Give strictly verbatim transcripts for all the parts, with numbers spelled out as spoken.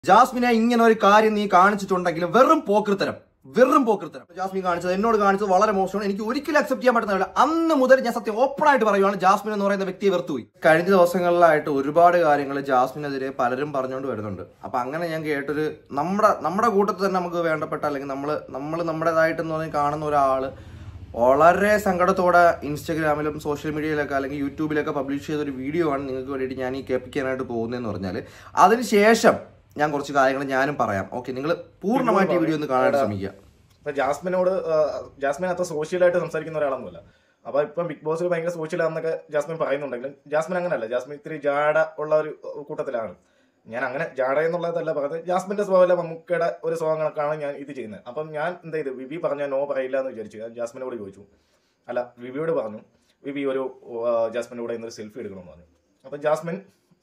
ജാസ്മിനെ ഇങ്ങനെ ഒരു കാര്യം നീ കാണിച്ചിട്ടുണ്ടെങ്കിലും വെറും പോക്കൃത്തരം വെറും പോക്കൃത്തരം ജാസ്മിൻ കാണിച്ചത് എന്നോട് കാണിച്ചത് വളരെ മോശമാണ്. എനിക്ക് ഒരിക്കലും അക്സെപ്റ്റ് ചെയ്യാൻ പറ്റുന്നില്ല. അന്ന് മുതൽ ഞാൻ സത്യം ഓപ്പൺ ആയിട്ട് പറയുവാണ്, ജാസ്മിൻ എന്ന് പറയുന്ന വ്യക്തിയെ വെറുത്തുപോയി. കഴിഞ്ഞ ദിവസങ്ങളിലായിട്ട് ഒരുപാട് കാര്യങ്ങൾ ജാസ്മിനെതിരെ പലരും പറഞ്ഞുകൊണ്ട് വരുന്നുണ്ട്. അപ്പൊ അങ്ങനെ ഞാൻ കേട്ടൊരു നമ്മുടെ നമ്മുടെ കൂട്ടത്തിൽ തന്നെ നമുക്ക് വേണ്ടപ്പെട്ട അല്ലെങ്കിൽ നമ്മൾ നമ്മൾ നമ്മുടേതായിട്ടെന്ന് പറഞ്ഞ് കാണുന്ന ഒരാള് വളരെ സങ്കടത്തോടെ ഇൻസ്റ്റാഗ്രാമിലും സോഷ്യൽ മീഡിയയിലൊക്കെ അല്ലെങ്കിൽ യൂട്യൂബിലൊക്കെ പബ്ലിഷ് ചെയ്തൊരു വീഡിയോ ആണ് നിങ്ങൾക്ക് വേണ്ടിയിട്ട് ഞാൻ ഈ കേൾപ്പിക്കാനായിട്ട് പോകുന്നതെന്ന് പറഞ്ഞാൽ അതിനുശേഷം ഞാൻ കുറച്ച് കാര്യങ്ങൾ ഞാനും പറയാം. ഓക്കെ, നിങ്ങൾ പൂർണ്ണമായിട്ട് ഈ വീഡിയോ ഒന്ന് കാണാൻ ശ്രമിക്കുക. ഇപ്പൊ ജാസ്മിനോട് ജാസ്മിൻ അത്ര സോഷ്യലായിട്ട് സംസാരിക്കുന്ന ഒരാളൊന്നുമല്ല. അപ്പൊ ഇപ്പം ബിഗ് ബോസിൽ ഭയങ്കര സോഷ്യലാണെന്നൊക്കെ ജാസ്മിൻ പറയുന്നുണ്ടെങ്കിലും ജാസ്മിൻ അങ്ങനെയല്ല. ജാസ്മിൻ ഇത്തിരി ജാട ഉള്ള ഒരു കൂട്ടത്തിലാണ്. ഞാൻ അങ്ങനെ ജാട എന്നുള്ളതല്ല പറഞ്ഞത്, ജാസ്മിന്റെ സ്വഭാവം മമ്മൂക്കയുടെ ഒരു സ്വഭാവങ്ങളൊക്കെയാണ് ഞാൻ ഇത് ചെയ്യുന്നത്. അപ്പം ഞാൻ എന്താ ചെയ്ത് വിവി പറഞ്ഞാൽ നോ പറയില്ല എന്ന് വിചാരിച്ചു. ഞാൻ ജാസ്മിനോട് ചോദിച്ചു, അല്ല വിവിയോട് പറഞ്ഞു, വിവി ഒരു ജാസ്മിൻ്റെ കൂടെ ഇന്നൊരു സെൽഫി എടുക്കണമെന്ന് പറഞ്ഞു. അപ്പം ജാസ്മിൻ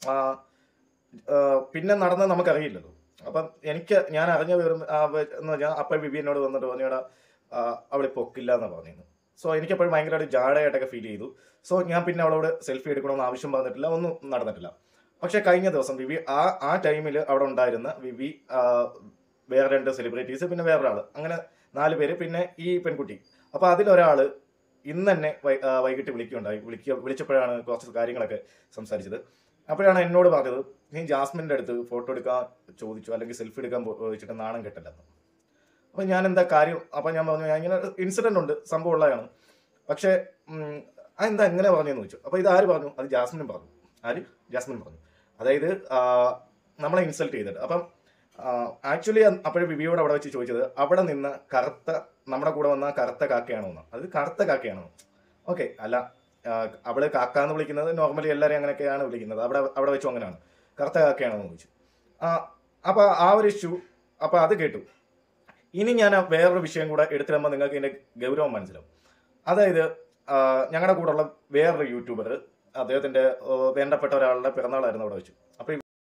പിന്നെ നടന്നത് നമുക്കറിയില്ലല്ലോ. അപ്പം എനിക്ക് ഞാൻ അറിഞ്ഞ വിവരം എന്ന് പറഞ്ഞാൽ അപ്പം വിവി എന്നോട് വന്നിട്ട് പറഞ്ഞാൽ അവളെ പൊക്കില്ല എന്നാണ് പറഞ്ഞിരുന്നു. സോ എനിക്കപ്പോഴും ഭയങ്കരമായിട്ട് ജാടയായിട്ടൊക്കെ ഫീൽ ചെയ്തു. സോ ഞാൻ പിന്നെ അവളോട് സെൽഫി എടുക്കണമെന്ന് ആവശ്യം പറഞ്ഞിട്ടില്ല, ഒന്നും നടന്നിട്ടില്ല. പക്ഷെ കഴിഞ്ഞ ദിവസം വിവി ആ ആ ടൈമിൽ അവിടെ ഉണ്ടായിരുന്ന വിവി, വേറെ രണ്ട് സെലിബ്രിറ്റീസ്, പിന്നെ വേറൊരാൾ, അങ്ങനെ നാല് പേര്, പിന്നെ ഈ പെൺകുട്ടി. അപ്പോൾ അതിലൊരാൾ ഇന്ന് തന്നെ വൈകിട്ട് വിളിക്കുകയുണ്ടായി. വിളിക്കുക വിളിച്ചപ്പോഴാണ് കുറച്ച് കാര്യങ്ങളൊക്കെ സംസാരിച്ചത്. അപ്പോഴാണ് എന്നോട് പറഞ്ഞത്, നീ ജാസ്മിൻ്റെ അടുത്ത് ഫോട്ടോ എടുക്കാൻ ചോദിച്ചു അല്ലെങ്കിൽ സെൽഫി എടുക്കാൻ ചോദിച്ചിട്ട് നാണം കെട്ടില്ലെന്ന്. അപ്പോൾ ഞാൻ എന്താ കാര്യം? അപ്പോൾ ഞാൻ പറഞ്ഞു, ഞാൻ ഇങ്ങനെ ഇൻസിഡൻ്റ് ഉണ്ട്, സംഭവം ഉള്ളതാണ്. പക്ഷേ അതെന്താ എങ്ങനെ പറഞ്ഞതെന്ന് ചോദിച്ചു. അപ്പോൾ ഇത് ആര് പറഞ്ഞു? അത് ജാസ്മിനും പറഞ്ഞു. ആര്? ജാസ്മിൻ പറഞ്ഞു. അതായത് നമ്മളെ ഇൻസൾട്ട് ചെയ്തിട്ട്. അപ്പം ആക്ച്വലി അപ്പോഴും വിവിയോട് അവിടെ വെച്ച് ചോദിച്ചത്, അവിടെ നിന്ന് കറുത്ത നമ്മുടെ കൂടെ വന്ന കറുത്ത കാക്കയാണോ എന്ന്. അത് കറുത്ത കാക്കയാണോ? ഓക്കെ, അല്ല, അവള് കാക്കാന്ന് വിളിക്കുന്നത് നോർമലി എല്ലാവരെയും അങ്ങനെയൊക്കെയാണ് വിളിക്കുന്നത്. അവിടെ അവിടെ വെച്ചു അങ്ങനെയാണ്. കറുത്ത കാക്കയാണോ എന്ന് ചോദിച്ചു. അപ്പോൾ ആ ഒരു ഇഷ്യൂ, അപ്പോൾ അത് കേട്ടു. ഇനി ഞാൻ വേറൊരു വിഷയം കൂടെ എടുത്തിടുമ്പോൾ നിങ്ങൾക്ക് ഇതിൻ്റെ ഗൗരവം മനസ്സിലാവും. അതായത് ഞങ്ങളുടെ കൂടെയുള്ള വേറൊരു യൂട്യൂബർ, അദ്ദേഹത്തിന്റെ വേണ്ടപ്പെട്ട ഒരാളുടെ പിറന്നാളായിരുന്നു അവിടെ വെച്ചു. അപ്പൊ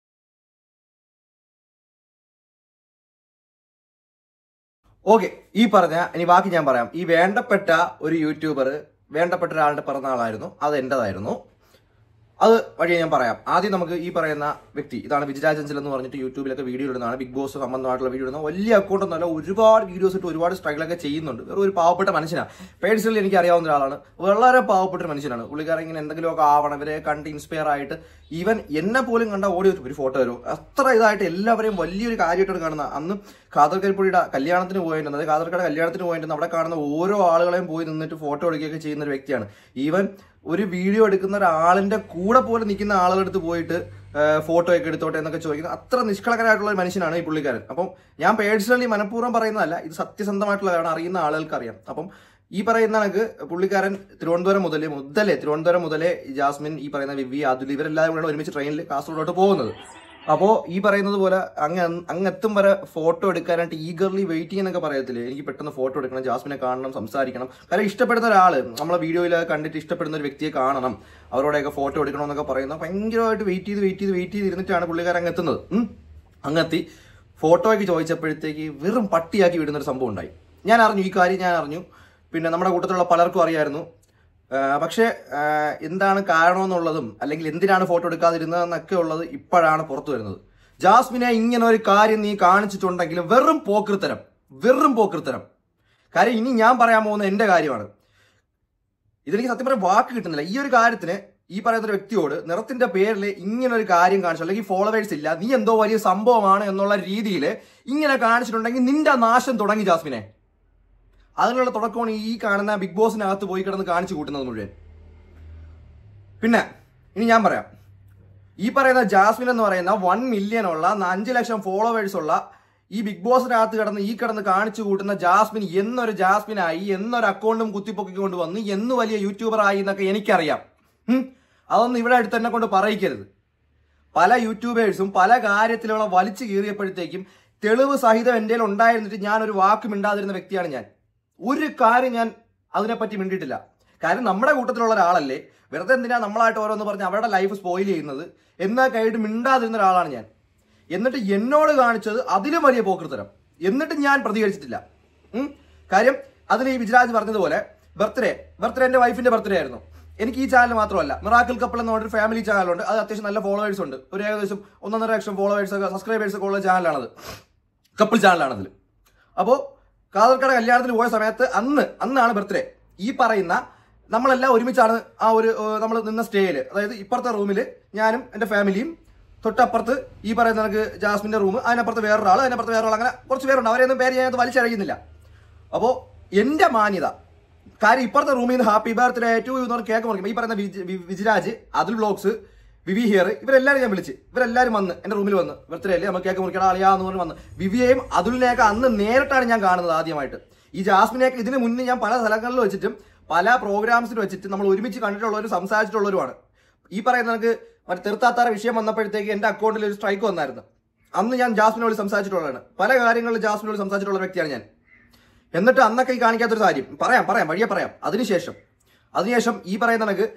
ഓക്കെ, ഈ പറഞ്ഞ ഇനി ബാക്കി ഞാൻ പറയാം. ഈ വേണ്ടപ്പെട്ട ഒരു യൂട്യൂബർ വേണ്ടപ്പെട്ട ഒരാളുടെ പിറന്നാളായിരുന്നു, അത് എന്റേതായിരുന്നു. അത് വഴിയെ ഞാൻ പറയാം. ആദ്യം നമുക്ക് ഈ പറയുന്ന വ്യക്തി, ഇതാണ് വിജിരാജ് അഞ്ചൽ എന്ന് പറഞ്ഞിട്ട് യൂട്യൂബിലൊക്കെ വീഡിയോ ഇടുന്നതാണ്, ബിഗ് ബോസ് സംബന്ധമായിട്ടുള്ള വീഡിയോ ഇടുന്ന വലിയ അക്കൗണ്ട് ഒന്നല്ല, ഒരുപാട് വീഡിയോസ് ഇട്ട് ഒരുപാട് സ്ട്രഗിളൊക്കെ ചെയ്യുന്നുണ്ട്. വേറെ ഒരു പാവപ്പെട്ട മനുഷ്യനാണ്. പേഴ്സണലി എനിക്ക് അറിയാവുന്ന ഒരാളാണ്, വളരെ പാവപ്പെട്ട ഒരു മനുഷ്യനാണ്. പുള്ളിക്കാരൻ ഇങ്ങനെ എന്തെങ്കിലുമൊക്കെ ആവണം, ഇവരെ കണ്ട് ഇൻസ്പയർ ആയിട്ട്, ഈവൻ എന്നെ പോലും കണ്ട ഓടി ഒരു ഫോട്ടോ വരും, അത്ര ഇതായിട്ട് എല്ലാവരെയും വലിയൊരു കാര്യമായിട്ടാണ് കാണുന്നത്. അന്ന് കാതർകരിപ്പുഴയുടെ കല്യാണത്തിന് പോയിട്ടുണ്ട്, അതായത് കാതർക്കയുടെ കല്യാണത്തിന് പോയിട്ടുണ്ട്, അവിടെ കാണുന്ന ഓരോ ആളുകളെയും പോയി നിന്നിട്ട് ഫോട്ടോ എടുക്കുകയൊക്കെ ചെയ്യുന്ന ഒരു വ്യക്തിയാണ്. ഈവൻ ഒരു വീഡിയോ എടുക്കുന്ന ഒരാളിന്റെ കൂടെ പോലെ നിൽക്കുന്ന ആളുകളെടുത്ത് പോയിട്ട് ഫോട്ടോ ഒക്കെ എടുത്തോട്ടെ എന്നൊക്കെ ചോദിക്കുന്നത്, അത്ര നിഷ്കളങ്കരായിട്ടുള്ള ഒരു മനുഷ്യനാണ് ഈ പുള്ളിക്കാരൻ. അപ്പം ഞാൻ പേഴ്സണലി മനഃപൂർവ്വം പറയുന്നതല്ല, ഇത് സത്യസന്ധമായിട്ടുള്ളതാണ്, അറിയുന്ന ആളുകൾക്ക് അറിയാം. അപ്പം ഈ പറയുന്ന കണക്ക് പുള്ളിക്കാരൻ തിരുവനന്തപുരം മുതലേ മുതലേ തിരുവനന്തപുരം മുതലേ ജാസ്മിൻ, ഈ പറയുന്ന വിവി, അതുൽ, ഇവരെല്ലാവരും കൂടെ ഒരുമിച്ച് ട്രെയിനിൽ കാസർഗോഡോട്ട് പോകുന്നത്. അപ്പോൾ ഈ പറയുന്നത് പോലെ അങ്ങ് അങ്ങെത്തും വരെ ഫോട്ടോ എടുക്കാനായിട്ട് ഈഗർലി വെയിറ്റിംഗ് എന്നൊക്കെ പറയത്തില്ലേ, എനിക്ക് പെട്ടെന്ന് ഫോട്ടോ എടുക്കണം, ജാസ്മിനെ കാണണം, സംസാരിക്കണം. കാരണം ഇഷ്ടപ്പെടുന്ന ഒരാൾ, നമ്മളെ വീഡിയോയിൽ കണ്ടിട്ട് ഇഷ്ടപ്പെടുന്ന ഒരു വ്യക്തിയെ കാണണം, അവരോടെയൊക്കെ ഫോട്ടോ എടുക്കണം എന്നൊക്കെ പറയുന്നത് ഭയങ്കരമായിട്ട് വെയിറ്റ് ചെയ്ത് വെയിറ്റ് ചെയ്ത് വെയിറ്റ് ചെയ്ത് ഇരുന്നിട്ടാണ് പുള്ളിക്കാരൻ അങ്ങെത്തുന്നത്. അങ്ങെത്തി ഫോട്ടോയ്ക്ക് ചോദിച്ചപ്പോഴത്തേക്ക് വെറും പട്ടിയാക്കി വിടുന്നൊരു സംഭവം ഉണ്ടായി. ഞാൻ അറിഞ്ഞു, ഈ കാര്യം ഞാൻ അറിഞ്ഞു. പിന്നെ നമ്മുടെ കൂട്ടത്തിലുള്ള പലർക്കും അറിയായിരുന്നു. പക്ഷെ എന്താണ് കാരണമെന്നുള്ളതും അല്ലെങ്കിൽ എന്തിനാണ് ഫോട്ടോ എടുക്കാതിരുന്നതെന്നൊക്കെ ഉള്ളത് ഇപ്പോഴാണ് പുറത്തു വരുന്നത്. ജാസ്മിനെ ഇങ്ങനെ ഒരു കാര്യം നീ കാണിച്ചിട്ടുണ്ടെങ്കിലും വെറും പോക്കൃത്തരം വെറും പോക്കൃത്തരം കാര്യം ഇനി ഞാൻ പറയാൻ പോകുന്ന എന്റെ കാര്യമാണ്. ഇതെനിക്ക് സത്യം പറയാൻ വാക്ക് കിട്ടുന്നില്ല. ഈ ഒരു കാര്യത്തിന് ഈ പറയുന്ന ഒരു വ്യക്തിയോട് നിറത്തിന്റെ പേരിൽ ഇങ്ങനെ ഒരു കാര്യം കാണിച്ചു, അല്ലെങ്കിൽ ഫോളോവേഴ്സ് ഇല്ല, നീ എന്തോ വലിയ സംഭവമാണ് എന്നുള്ള രീതിയിൽ ഇങ്ങനെ കാണിച്ചിട്ടുണ്ടെങ്കിൽ നിന്റെ നാശം തുടങ്ങി ജാസ്മിനെ. അതിനുള്ള തുടക്കമാണ് ഈ കാണുന്ന ബിഗ് ബോസിനകത്ത് പോയി കിടന്ന് കാണിച്ചു കൂട്ടുന്നത് മുഴുവൻ. പിന്നെ ഇനി ഞാൻ പറയാം, ഈ പറയുന്ന ജാസ്മിൻ എന്ന് പറയുന്ന വൺ മില്യൺ ഉള്ള അഞ്ച് ലക്ഷം ഫോളോവേഴ്സ് ഉള്ള ഈ ബിഗ് ബോസിനകത്ത് കിടന്ന് ഈ കിടന്ന് കാണിച്ചു കൂട്ടുന്ന ജാസ്മിൻ എന്നൊരു ജാസ്മിനായി, എന്നൊരു അക്കൗണ്ടും കുത്തിപ്പൊക്കിക്കൊണ്ട് വന്ന് എന്ന് വലിയ യൂട്യൂബർ ആയി എന്നൊക്കെ എനിക്കറിയാം. അതൊന്നും ഇവിടെ അടുത്ത് തന്നെ കൊണ്ട് പറയിക്കരുത്. പല യൂട്യൂബേഴ്സും പല കാര്യത്തിലുള്ള വലിച്ചു കീറിയപ്പോഴത്തേക്കും തെളിവ് സഹിതം എൻ്റെ ഉണ്ടായിരുന്നിട്ട് ഞാൻ ഒരു വാക്ക് മിണ്ടാതിരുന്ന വ്യക്തിയാണ് ഞാൻ. ഒരു കാര്യം ഞാൻ അതിനെപ്പറ്റി മിണ്ടിയിട്ടില്ല. കാര്യം നമ്മുടെ കൂട്ടത്തിലുള്ള ഒരാളല്ലേ, വെറുതെ എന്തിനാ നമ്മളായിട്ട് ഓരോന്ന് പറഞ്ഞ് അവരുടെ ലൈഫ് സ്പോയിൽ ചെയ്യുന്നത് എന്നാ കഴിഞ്ഞിട്ട് മിണ്ടാതിരുന്ന ഒരാളാണ് ഞാൻ. എന്നിട്ട് എന്നോട് കാണിച്ചത് അതിലും വലിയ പോക്കൃത്തരം. എന്നിട്ട് ഞാൻ പ്രതികരിച്ചിട്ടില്ല. കാര്യം അതിൽ ഈ വിജിരാജ് പറഞ്ഞതുപോലെ ബർത്ത്ഡേ ബർത്ത്ഡേ എൻ്റെ വൈഫിന്റെ ബർത്ത്ഡേ ആയിരുന്നു. എനിക്ക് ഈ ചാനൽ മാത്രമല്ല, മിറാക്കിൾ കപ്പിൾ എന്ന് പറഞ്ഞൊരു ഫാമിലി ചാനലുണ്ട്. അത് അത്യാവശ്യം നല്ല ഫോളോവേഴ്സ് ഉണ്ട്. ഒരു ഏകദേശം ഒന്നൊന്നര ലക്ഷം ഫോളോവേഴ്സ് ഒക്കെ സബ്സ്ക്രൈബേഴ്സ് ഒക്കെ ഉള്ള ചാനലാണത്, കപ്പിൾ ചാനലാണതിൽ. അപ്പോൾ കാതർക്കട കല്യാണത്തിന് പോയ സമയത്ത് അന്ന് അന്നാണ് ബർത്ത്ഡേ. ഈ പറയുന്ന നമ്മളെല്ലാം ഒരുമിച്ചാണ് ആ ഒരു നമ്മൾ നിന്ന സ്റ്റേയിൽ, അതായത് ഇപ്പുറത്തെ റൂമിൽ ഞാനും എൻ്റെ ഫാമിലിയും, തൊട്ടപ്പുറത്ത് ഈ പറയുന്ന നമുക്ക് ജാസ്മിൻ്റെ റൂം, അതിനപ്പുറത്ത് വേറൊരാൾ, അതിനപ്പുറത്ത് വേറൊരാൾ, അങ്ങനെ കുറച്ച് പേരുണ്ട്. അവരെയൊന്നും പേര് ഞാനത് വലിച്ചഴകുന്നില്ല. അപ്പോൾ എൻ്റെ മാന്യത കാര്യം, ഇപ്പുറത്തെ റൂമിൽ നിന്ന് ഹാപ്പി ബർത്ത്ഡേ ടു എന്ന് പറഞ്ഞ് കേക്ക് മുറിക്കും. ഈ പറയുന്ന വിജിരാജ്, അതുൽ വ്ലോഗ്സ്, വിവി ഹിയർ, ഇവരെല്ലാവരും ഞാൻ വിളിച്ച്, ഇവരെല്ലാവരും വന്ന് എൻ്റെ റൂമിൽ വന്ന് ബർത്ത്ഡേ അല്ലേ നമുക്ക് കേക്ക് മുറിക്കണം അളിയാന്ന് പറഞ്ഞ് വന്ന്. വിവിയെയും അതുലിനെയൊക്കെ അന്ന് നേരിട്ടാണ് ഞാൻ കാണുന്നത് ആദ്യമായിട്ട്. ഈ ജാസ്മിനെയൊക്കെ ഇതിന് മുന്നേ ഞാൻ പല സ്ഥലങ്ങളിൽ വെച്ചിട്ടും പല പ്രോഗ്രാംസിൽ വെച്ചിട്ട് നമ്മൾ ഒരുമിച്ച് കണ്ടിട്ടുള്ളവരും സംസാരിച്ചിട്ടുള്ളവരുമാണ്. ഈ പറയുന്ന നമുക്ക് മറ്റേ തീർത്താത്താറ വിഷയം വന്നപ്പോഴത്തേക്ക് എൻ്റെ അക്കൗണ്ടിൽ ഒരു സ്ട്രൈക്ക് വന്നായിരുന്നു. അന്ന് ഞാൻ ജാസ്മിനോട് സംസാരിച്ചിട്ടുള്ളതാണ്, പല കാര്യങ്ങളിൽ ജാസ്മിനോട് സംസാരിച്ചിട്ടുള്ള വ്യക്തിയാണ് ഞാൻ. എന്നിട്ട് അന്നൊക്കെ ഈ കാണിക്കാത്തൊരു കാര്യം പറയാം പറയാം വഴിയെ പറയാം. അതിനുശേഷം അതിനുശേഷം ഈ പറയുന്ന കണക്ക്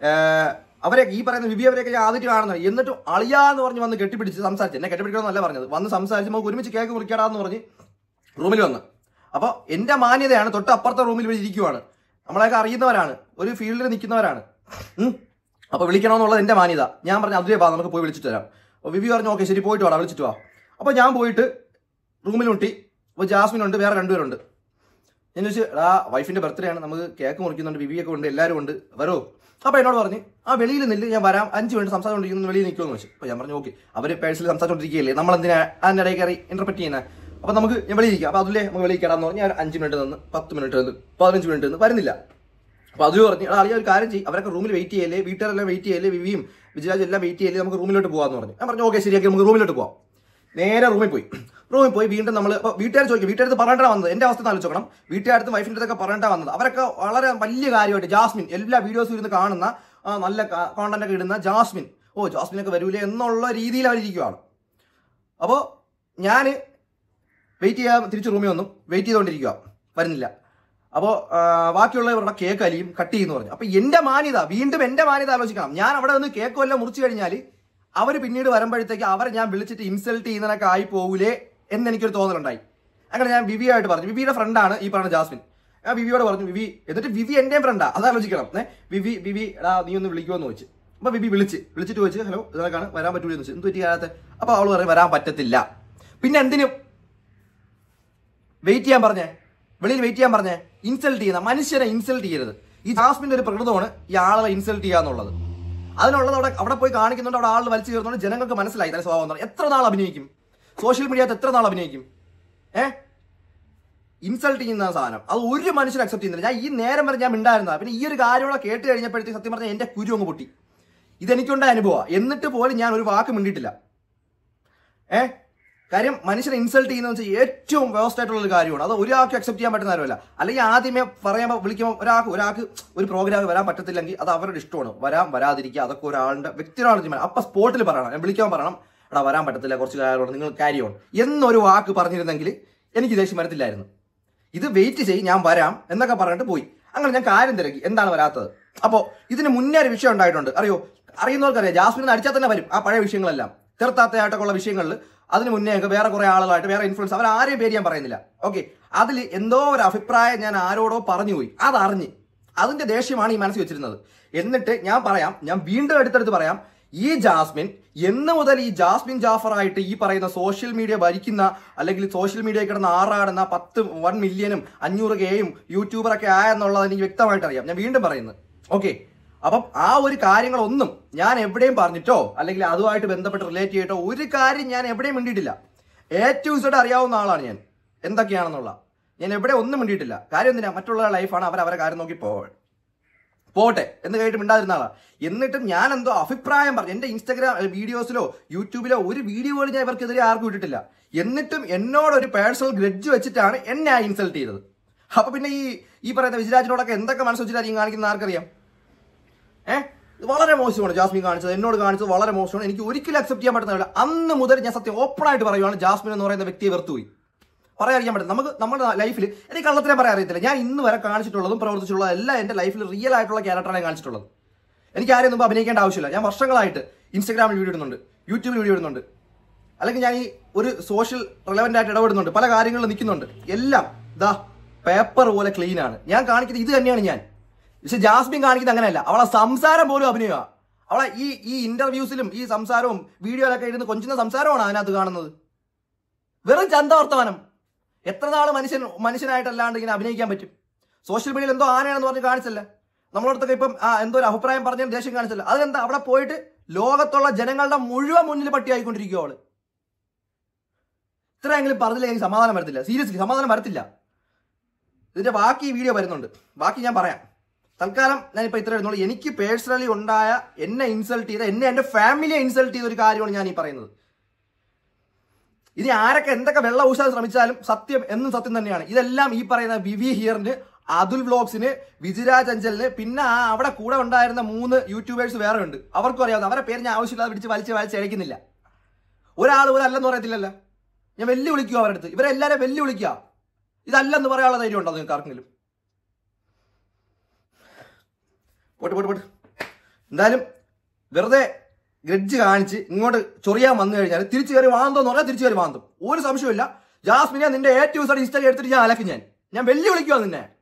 അവരെ ഈ പറയുന്ന വിവി അവരെയൊക്കെ ഞാൻ ആദ്യമായിട്ട് കാണുന്നത്. എന്നിട്ട് അളിയാന്ന് പറഞ്ഞ് വന്ന് കെട്ടിപ്പിടിച്ച് സംസാരിച്ചു. എന്നെ കെട്ടിപ്പിടിക്കണമെന്നല്ല പറഞ്ഞത്, വന്ന് സംസാരിച്ച് നമുക്ക് ഒരുമിച്ച് കേക്ക് മുറിക്കാടാന്ന് പറഞ്ഞ് റൂമിൽ വന്ന്. അപ്പോൾ എൻ്റെ മാന്യതയാണ്, തൊട്ട് അപ്പുറത്തെ റൂമിൽ ഇരിക്കുവാണ്, നമ്മളെയൊക്കെ അറിയുന്നവരാണ്, ഒരു ഫീൽഡിൽ നിൽക്കുന്നവരാണ്. അപ്പോൾ വിളിക്കണമെന്നുള്ളത് എൻ്റെ മാന്യത. ഞാൻ പറഞ്ഞു അതിലേ പാ നമുക്ക് പോയി വിളിച്ചിട്ട് തരാം. അപ്പോൾ വിവി പറഞ്ഞു ഓക്കെ ശരി പോയിട്ട് വാടാ, വിളിച്ചിട്ട് വാ. അപ്പോൾ ഞാൻ പോയിട്ട് റൂമിൽ മുട്ടി. അപ്പോൾ ജാസ്മിനുണ്ട്, വേറെ രണ്ടുപേരുണ്ട്. ഞാൻ ചോദിച്ചു ആ വൈഫിൻ്റെ ബർത്ത്ഡേ ആണ്, നമുക്ക് കേക്ക് മുറിക്കുന്നുണ്ട്, വിവിയൊക്കെ ഉണ്ട്, എല്ലാവരും ഉണ്ട്, വരോ? അപ്പോൾ എന്നോട് പറഞ്ഞ് ആ വെളിയിൽ നിന്നില്ല, ഞാൻ വരാം, അഞ്ച് മിനിറ്റ് സംസാരിച്ചുകൊണ്ടിരിക്കുന്നു, വെളിയിൽ നിൽക്കുമെന്ന് വെച്ചു. അപ്പോൾ ഞാൻ പറഞ്ഞു ഓക്കെ, അവർ പേഴ്സണലി സംസാരിച്ചുകൊണ്ടിരിക്കുകയല്ലേ, നമ്മളെന്തിനാ അതിൻ്റെ ഇടയിൽ കയറി ഇന്റർപ്രറ്റ് ചെയ്യുന്നത്? അപ്പോൾ നമുക്ക് ഞാൻ വെളിയിരിക്കാം. അപ്പോൾ അതിലേ നമുക്ക് വെളിയിൽ കയറാമെന്ന് പറഞ്ഞ് ഞാൻ അഞ്ച് മിനിറ്റ് നിന്ന്, പത്ത് മിനിറ്റ് നിന്ന്, പതിനഞ്ച് മിനിറ്റ് നിന്ന് വരുന്നില്ല. അപ്പോൾ അത് പറഞ്ഞു ആ ഒരു കാര്യം ചെയ്യും, അവരൊക്കെ റൂമിൽ വെയിറ്റ് ചെയ്യല്ലേ, വീട്ടുകാരെല്ലാം വെയിറ്റ് ചെയ്യല്ലേ, വിവിയും വിജയരാജ് എല്ലാം വെയിറ്റ് ചെയ്യല്ലേ, നമുക്ക് റൂമിലോട്ട് പോകാമെന്ന് പറഞ്ഞു. ഞാൻ പറഞ്ഞു ഓക്കെ ശരിയാക്കി, നമുക്ക് റൂമിലോട്ട് പോകാം. നേരെ റൂമിൽ പോയി. റൂമിൽ പോയി വീണ്ടും നമ്മൾ ഇപ്പോൾ വീട്ടുകാർ ചോദിക്കും, വീട്ടുകാരത്ത് പറഞ്ഞിട്ടാണ് വന്നത്, എൻ്റെ അവസ്ഥ ആലോചിക്കണം, വീട്ടുകാരത്ത് വൈഫിൻ്റെ അടുത്തൊക്കെ പറഞ്ഞിട്ടാണ് വന്നത്. അവരൊക്കെ വളരെ വലിയ കാര്യമായിട്ട് ജാസ്മിൻ എല്ലാ വീഡിയോസും ഇരുന്ന് കാണുന്ന നല്ല കോണ്ടന്റ് ഒക്കെ ഇടുന്ന ജാസ്മിൻ, ഓ ജാസ്മിനൊക്കെ വരൂലേ എന്നുള്ള രീതിയിൽ അവരിയ്ക്കുകയാണ്. അപ്പോൾ ഞാൻ വെയിറ്റ് ചെയ്യാൻ തിരിച്ച് റൂമിൽ വന്നു, വെയിറ്റ് ചെയ്തുകൊണ്ടിരിക്കുക, വരുന്നില്ല. അപ്പോൾ ബാക്കിയുള്ളവരുടെ കേക്ക് അലിയും കട്ട് ചെയ്യുന്നു പറഞ്ഞു. അപ്പോൾ എൻ്റെ മാന്യത, വീണ്ടും എൻ്റെ മാന്യത ആലോചിക്കണം. ഞാൻ അവിടെ നിന്ന് കേക്ക് വല്ലതും മുറിച്ച് കഴിഞ്ഞാൽ അവർ പിന്നീട് വരുമ്പോഴത്തേക്ക് അവരെ ഞാൻ വിളിച്ചിട്ട് ഇൻസൾട്ട് ചെയ്യുന്നതിനൊക്കെ ആയി പോകൂലേ എന്നെനിക്കൊരു തോന്നലുണ്ടായി. അങ്ങനെ ഞാൻ വിവിയായിട്ട് പറഞ്ഞു, വിവിയുടെ ഫ്രണ്ടാണ് ഈ പറഞ്ഞ ജാസ്മിൻ. ഞാൻ വിവിയോട് പറഞ്ഞു വിവി, എന്നിട്ട് വിവി എൻ്റെയും ഫ്രണ്ടാണ്, അതാലോചിക്കണം. ഏഹ് വിവി വിവി എടാ നീ ഒന്ന് വിളിക്കുമെന്ന് ചോദിച്ചു. അപ്പോൾ വിവി വിളിച്ച് വിളിച്ചിട്ട് ചോദിച്ചു ഹലോ ഇതൊക്കെയാണ് വരാൻ പറ്റൂലെന്ന് വെച്ചു. എന്ത് പറ്റി കാലത്ത്? അപ്പോൾ അവൾ പറയും വരാൻ പറ്റത്തില്ല. പിന്നെ എന്തിനും വെയിറ്റ് ചെയ്യാൻ പറഞ്ഞേ, വെളിയിൽ വെയിറ്റ് ചെയ്യാൻ പറഞ്ഞേ? ഇൻസൾട്ട് ചെയ്യുന്ന മനുഷ്യനെ ഇൻസൾട്ട് ചെയ്യരുത്. ഈ ജാസ്മിൻ്റെ ഒരു പ്രകൃതമാണ് ഈ ആളെ ഇൻസൾട്ട് ചെയ്യുക എന്നുള്ളത്. അതിനുള്ളത് അവിടെ അവിടെ പോയി കാണിക്കുന്നുണ്ട്, അവിടെ ആൾ വലിച്ചു കയറുന്നുണ്ട്, ജനങ്ങൾക്ക് മനസ്സിലായി തന്നെ സ്വഭാവം. എത്ര നാൾ അഭിനയിക്കും സോഷ്യൽ മീഡിയത്ത്, എത്ര നാൾ അഭിനയിക്കും? ഏഹ് ഇൻസൾട്ട് ചെയ്യുന്ന സാധനം അത് ഒരു മനുഷ്യൻ അക്സെപ്റ്റ് ചെയ്യുന്നില്ല. ഞാൻ ഈ നേരം വരെ ഞാൻ മിണ്ടായിരുന്നതാണ്. പിന്നെ ഈ ഒരു കാര്യങ്ങളെ കേട്ട് കഴിഞ്ഞപ്പോഴത്തേക്ക് സത്യം പറഞ്ഞാൽ എൻ്റെ കുരു അങ്ങ് പൊട്ടി. ഇതെനിക്കുണ്ടായ അനുഭവമാണ്. എന്നിട്ട് പോലും ഞാൻ ഒരു വാക്ക് മിണ്ടിയിട്ടില്ല. ഏഹ് കാര്യം മനുഷ്യനെ ഇൻസൾട്ട് ചെയ്യുന്നതെന്ന് വെച്ചാൽ ഏറ്റവും വേസ്റ്റ് ആയിട്ടുള്ള ഒരു കാര്യമാണ്. അത് ഒരാൾക്ക് അക്സെപ്റ്റ് ചെയ്യാൻ പറ്റുന്ന കാര്യമല്ല. അല്ലെങ്കിൽ ആദ്യമേ പറയുമ്പോൾ വിളിക്കുമ്പോൾ ഒരാൾക്ക് ഒരാൾക്ക് ഒരു പ്രോഗ്രാമിൽ വരാൻ പറ്റത്തില്ലെങ്കിൽ അത് അവരുടെ ഇഷ്ടമാണ്, വരാൻ വരാതിരിക്കുക അതൊക്കെ ഒരാളുടെ വ്യക്തിയുടെ തീരുമാനം. അപ്പം സ്പോട്ടിൽ പറയണം, ഞാൻ വിളിക്കാൻ പറയണം എടാ വരാൻ പറ്റത്തില്ല, കുറച്ച് കാര്യമാണ്, നിങ്ങൾ ക്യാരി ഓൺ എന്നൊരു വാക്ക് പറഞ്ഞിരുന്നെങ്കിൽ എനിക്ക് ദേഷ്യം വരത്തില്ലായിരുന്നു. ഇത് വെയിറ്റ് ചെയ്യും, ഞാൻ വരാം എന്നൊക്കെ പറഞ്ഞിട്ട് പോയി. അങ്ങനെ ഞാൻ കാര്യം തിരക്കി എന്താണ് വരാത്തത്. അപ്പോൾ ഇതിന് മുന്നേ ഒരു വിഷയം ഉണ്ടായിട്ടുണ്ട്, അറിയോ? അറിയുന്നവർക്കറിയാം, ജാസ്മിൻ അടിച്ചാൽ തന്നെ വരും ആ പഴയ വിഷയങ്ങളെല്ലാം, തീർത്താത്തയായിട്ടൊക്കെ ഉള്ള വിഷയങ്ങളിൽ. അതിന് മുന്നേ ഒക്കെ വേറെ കുറെ ആളുകളായിട്ട് വേറെ ഇൻഫ്ലുവൻസ്, അവർ ആരെയും പേര് ഞാൻ പറയുന്നില്ല. ഓക്കെ, അതിൽ എന്തോ ഒരു അഭിപ്രായം ഞാൻ ആരോടോ പറഞ്ഞു പോയി, അതറിഞ്ഞ് അതിന്റെ ദേഷ്യമാണ് ഈ മനസ്സിൽ വെച്ചിരുന്നത്. എന്നിട്ട് ഞാൻ പറയാം, ഞാൻ വീണ്ടും എടുത്തെടുത്ത് പറയാം, ഈ ജാസ്മിൻ എന്ന് മുതൽ ഈ ജാസ്മിൻ ജാഫറായിട്ട് ഈ പറയുന്ന സോഷ്യൽ മീഡിയ ഭരിക്കുന്ന അല്ലെങ്കിൽ സോഷ്യൽ മീഡിയ കിടന്ന് ആറാടുന്ന പത്ത് വൺ മില്യനും അഞ്ഞൂറ് കെയും യൂട്യൂബറൊക്കെ ആയെന്നുള്ളത് എനിക്ക് വ്യക്തമായിട്ട് അറിയാം. ഞാൻ വീണ്ടും പറയുന്നത് ഓക്കെ. അപ്പം ആ ഒരു കാര്യങ്ങളൊന്നും ഞാൻ എവിടെയും പറഞ്ഞിട്ടോ അല്ലെങ്കിൽ അതുമായിട്ട് ബന്ധപ്പെട്ട് റിലേറ്റ് ചെയ്തിട്ടോ ഒരു കാര്യം ഞാൻ എവിടെയും മിണ്ടിയിട്ടില്ല. ഏറ്റവും ഇസഡ് അറിയാവുന്ന ആളാണ് ഞാൻ എന്തൊക്കെയാണെന്നുള്ള. ഞാൻ എവിടെ ഒന്നും മിണ്ടിയിട്ടില്ല. കാര്യം എന്തിനാ? മറ്റുള്ള ലൈഫാണ്, അവർ അവരെ കാര്യം നോക്കി പോവേ പോട്ടെ എന്ന് കഴിഞ്ഞിട്ട് മിണ്ടാതിരുന്ന ആളാണ്. എന്നിട്ടും ഞാൻ എന്തോ അഭിപ്രായം പറഞ്ഞു. എൻ്റെ ഇൻസ്റ്റാഗ്രാം വീഡിയോസിലോ യൂട്യൂബിലോ ഒരു വീഡിയോ പോലും ഞാൻ ഇവർക്കെതിരെ ആർക്കും ഇട്ടിട്ടില്ല. എന്നിട്ടും എന്നോടൊരു പേഴ്സണൽ ഗ്രഡ്ജ് വെച്ചിട്ടാണ് എന്നെ ഇൻസൾട്ട് ചെയ്തത്. അപ്പൊ പിന്നെ ഈ ഈ പറയുന്ന വിജയരാജിനോടൊക്കെ എന്തൊക്കെ മനസ്സ് വെച്ചിട്ടായിരിക്കും കാണിക്കുന്ന ആർക്കറിയാം? ഏഹ് വളരെ മോശമാണ് ജാസ്മിൻ കാണിച്ചത്, എന്നോട് കാണിച്ചത് വളരെ മോശമാണ്. എനിക്ക് ഒരിക്കലും അക്സെപ്റ്റ് ചെയ്യാൻ പറ്റുന്നില്ല. അന്ന് മുതൽ ഞാൻ സത്യം ഓപ്പൺ ആയിട്ട് പറയുവാണ്, ജാസ്മിൻ എന്ന് പറയുന്ന വ്യക്തിയെ വെറുത്തുപോയി. പറയാതിരിക്കാൻ പറ്റും. നമുക്ക് നമ്മുടെ ലൈഫിൽ എനിക്ക് കള്ളത്തിനെ പറയാൻ അറിയത്തില്ല. ഞാൻ ഇന്ന് വരെ കാണിച്ചിട്ടുള്ളതും പ്രവർത്തിച്ചിട്ടുള്ളതും എല്ലാം എൻ്റെ ലൈഫിൽ റിയൽ ആയിട്ടുള്ള ക്യാരക്ടറാണ് കാണിച്ചിട്ടുള്ളത്. എനിക്ക് ആരെയും മുമ്പ് അഭിനയിക്കേണ്ട ആവശ്യമില്ല. ഞാൻ വർഷങ്ങളായിട്ട് ഇൻസ്റ്റാഗ്രാമിൽ വീഡിയോ ഇടുന്നുണ്ട്, യൂട്യൂബിൽ വീഡിയോ ഇടുന്നുണ്ട്, അല്ലെങ്കിൽ ഞാൻ ഈ ഒരു സോഷ്യൽ റിലവൻ്റ് ആയിട്ട് ഇടപെടുന്നുണ്ട്, പല കാര്യങ്ങളിൽ നിൽക്കുന്നുണ്ട്. എല്ലാം ദാ പേപ്പർ പോലെ ക്ലീൻ ആണ്. ഞാൻ കാണിക്കുന്നത് ഇത് തന്നെയാണ്. ഞാൻ പക്ഷെ ജാസ്മിൻ കാണിക്കുന്നത് അങ്ങനെയല്ല. അവളെ സംസാരം പോലും അഭിനയമാ. അവളെ ഈ ഈ ഇന്റർവ്യൂസിലും ഈ സംസാരവും വീഡിയോയിലൊക്കെ ഇരുന്ന് കൊഞ്ചുന്ന സംസാരമാണ് അതിനകത്ത് കാണുന്നത്. വെറും ചന്തവർത്തമാനം. എത്ര നാൾ മനുഷ്യൻ മനുഷ്യനായിട്ടല്ലാണ്ട് ഇങ്ങനെ അഭിനയിക്കാൻ പറ്റും? സോഷ്യൽ മീഡിയയിൽ എന്തോ ആനയാണെന്ന് പറഞ്ഞ് കാണിച്ചല്ല, നമ്മളോടത്തൊക്കെ ഇപ്പം എന്തോ ഒരു അഭിപ്രായം പറഞ്ഞ ദേഷ്യം കാണിച്ചല്ല. അതെന്താ? അവിടെ പോയിട്ട് ലോകത്തുള്ള ജനങ്ങളുടെ മുഴുവൻ മുന്നിൽ പട്ടിയായിക്കൊണ്ടിരിക്കുക അവള്. ഇത്രയെങ്കിലും പറഞ്ഞില്ല എനിക്ക് സമാധാനം വരത്തില്ല. സീരിയസ്ലി സമാധാനം വരത്തില്ല. ഇതിന്റെ ബാക്കി വീഡിയോ വരുന്നുണ്ട്, ബാക്കി ഞാൻ പറയാം. തൽക്കാലം ഞാനിപ്പോൾ ഇത്ര എഴുതുന്നുള്ളൂ. എനിക്ക് പേഴ്സണലി ഉണ്ടായ, എന്നെ ഇൻസൾട്ട് ചെയ്ത, എന്നെ എൻ്റെ ഫാമിലിയെ ഇൻസൾട്ട് ചെയ്ത ഒരു കാര്യമാണ് ഞാൻ ഈ പറയുന്നത്. ഇനി ആരൊക്കെ എന്തൊക്കെ വെള്ളം ഊശാൻ ശ്രമിച്ചാലും സത്യം എന്നും സത്യം തന്നെയാണ്. ഇതെല്ലാം ഈ പറയുന്ന വിവി ഹിയറിന്, അതുൽ വ്ലോഗ്സിന്, വിജിരാജ് അഞ്ചലിന്, പിന്നെ ആ അവിടെ കൂടെ ഉണ്ടായിരുന്ന മൂന്ന് യൂട്യൂബേഴ്സ് വേറെ ഉണ്ട്. അവർക്കും അറിയാവുന്ന, അവരെ പേര് ഞാൻ ആവശ്യമില്ലാതെ പിടിച്ച് വലിച്ച് വലിച്ച് അഴിക്കുന്നില്ല. ഒരാൾ പോലും അല്ലെന്ന് പറയത്തില്ലല്ലോ. ഞാൻ വെല്ലു വിളിക്കുക അവരുടെ അടുത്ത്, ഇവരെല്ലാവരും വെല്ലു വിളിക്കുക. ഇതല്ലെന്ന് പറയാനുള്ള ധൈര്യം ഉണ്ടോ നിങ്ങൾക്ക് ആർക്കെങ്കിലും? പോട്ട് പോട്ട് പോട്ട്. എന്തായാലും വെറുതെ ഗ്രഡ്ജ് കാണിച്ച് ഇങ്ങോട്ട് ചൊറിയാൻ വന്നു കഴിഞ്ഞാൽ തിരിച്ചു കയറി വാന്തോന്ന് പറഞ്ഞാൽ തിരിച്ചു കയറി വാന്തും. ഒരു സംശയമില്ല. ജാസ്മിനെ നിന്റെ ഏറ്റവും ഇൻസ്റ്റയിൽ എടുത്തിട്ട് ഞാൻ അലക്കും. ഞാൻ ഞാൻ വെല്ലു വിളിക്കുക നിന്നെ.